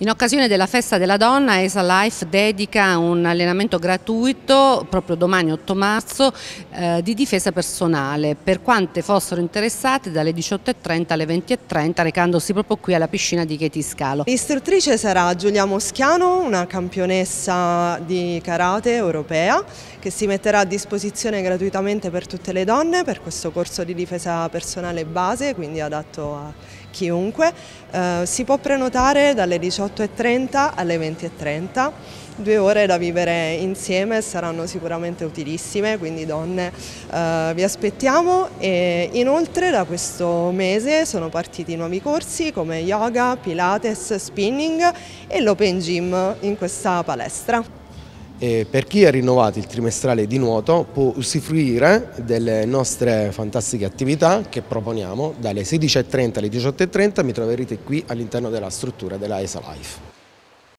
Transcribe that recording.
In occasione della Festa della Donna, ESA Life dedica un allenamento gratuito, proprio domani 8 marzo, di difesa personale, per quante fossero interessate dalle 18:30 alle 20:30, recandosi proprio qui alla piscina di Chieti Scalo. L'istruttrice sarà Giulia Moschiano, una campionessa di karate europea, che si metterà a disposizione gratuitamente per tutte le donne per questo corso di difesa personale base, quindi adatto a chiunque. Si può prenotare dalle 18:30 alle 20:30, 2 ore da vivere insieme, saranno sicuramente utilissime, quindi donne vi aspettiamo. E inoltre da questo mese sono partiti nuovi corsi come yoga, pilates, spinning e l'open gym in questa palestra. E per chi ha rinnovato il trimestrale di nuoto può usufruire delle nostre fantastiche attività che proponiamo dalle 16:30 alle 18:30. Mi troverete qui all'interno della struttura della ESA Life.